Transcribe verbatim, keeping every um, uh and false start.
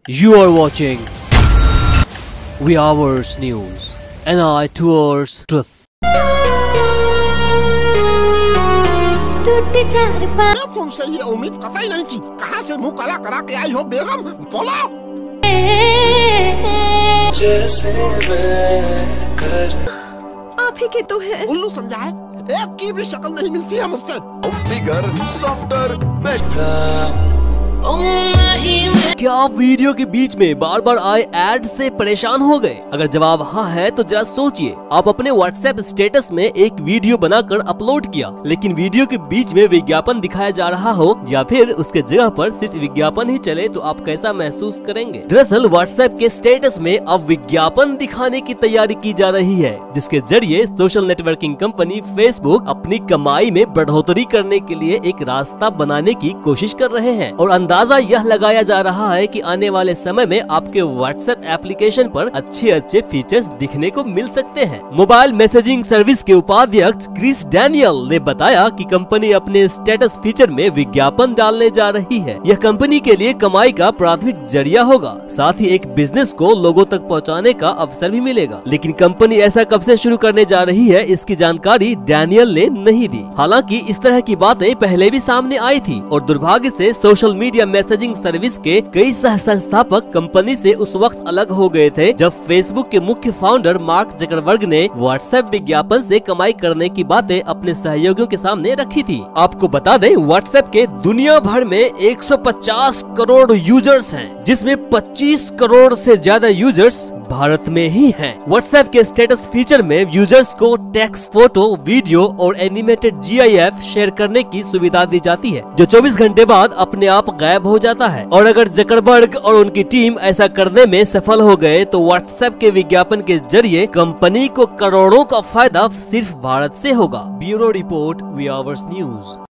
You are watching We Hours News, an eye towards truth. तुमसे ये उम्मीद कतई नहीं थी। कहाँ से मुंह काला करा के आई हो बेगम, बोलो। आप ही के तो है। उल्लू समझाए, एक की भी शक्ल नहीं मिलती है मुझसे। Figure softer better. क्या आप वीडियो के बीच में बार बार आए एड से परेशान हो गए? अगर जवाब हाँ है तो जरा सोचिए, आप अपने व्हाट्सएप स्टेटस में एक वीडियो बनाकर अपलोड किया, लेकिन वीडियो के बीच में विज्ञापन दिखाया जा रहा हो या फिर उसके जगह पर सिर्फ विज्ञापन ही चले तो आप कैसा महसूस करेंगे? दरअसल व्हाट्सएप के स्टेटस में अब विज्ञापन दिखाने की तैयारी की जा रही है, जिसके जरिए सोशल नेटवर्किंग कंपनी फेसबुक अपनी कमाई में बढ़ोतरी करने के लिए एक रास्ता बनाने की कोशिश कर रहे हैं। और अंदाजा यह लगाया जा रहा है कि आने वाले समय में आपके व्हाट्सएप एप्लीकेशन पर अच्छे अच्छे फीचर्स दिखने को मिल सकते हैं। मोबाइल मैसेजिंग सर्विस के उपाध्यक्ष क्रिस डैनियल ने बताया कि कंपनी अपने स्टेटस फीचर में विज्ञापन डालने जा रही है। यह कंपनी के लिए कमाई का प्राथमिक जरिया होगा, साथ ही एक बिजनेस को लोगों तक पहुंचाने का अवसर भी मिलेगा। लेकिन कंपनी ऐसा कब से शुरू करने जा रही है, इसकी जानकारी डैनियल ने नहीं दी। हालांकि इस तरह की बातें पहले भी सामने आई थी और दुर्भाग्य से सोशल मीडिया मैसेजिंग सर्विस के कई सह संस्थापक कंपनी से उस वक्त अलग हो गए थे जब फेसबुक के मुख्य फाउंडर मार्क जकरबर्ग ने व्हाट्सएप विज्ञापन से कमाई करने की बातें अपने सहयोगियों के सामने रखी थी। आपको बता दें, व्हाट्सएप के दुनिया भर में एक सौ पचास करोड़ यूजर्स हैं, जिसमें पच्चीस करोड़ से ज्यादा यूजर्स भारत में ही हैं। व्हाट्सएप के स्टेटस फीचर में यूजर्स को टेक्स्ट, फोटो, वीडियो और animated G I F share करने की सुविधा दी जाती है, जो चौबीस घंटे बाद अपने आप गायब हो जाता है। और अगर जकरबर्ग और उनकी टीम ऐसा करने में सफल हो गए तो व्हाट्सएप के विज्ञापन के जरिए कंपनी को करोड़ों का फायदा सिर्फ भारत से होगा। Bureau report, V hours news.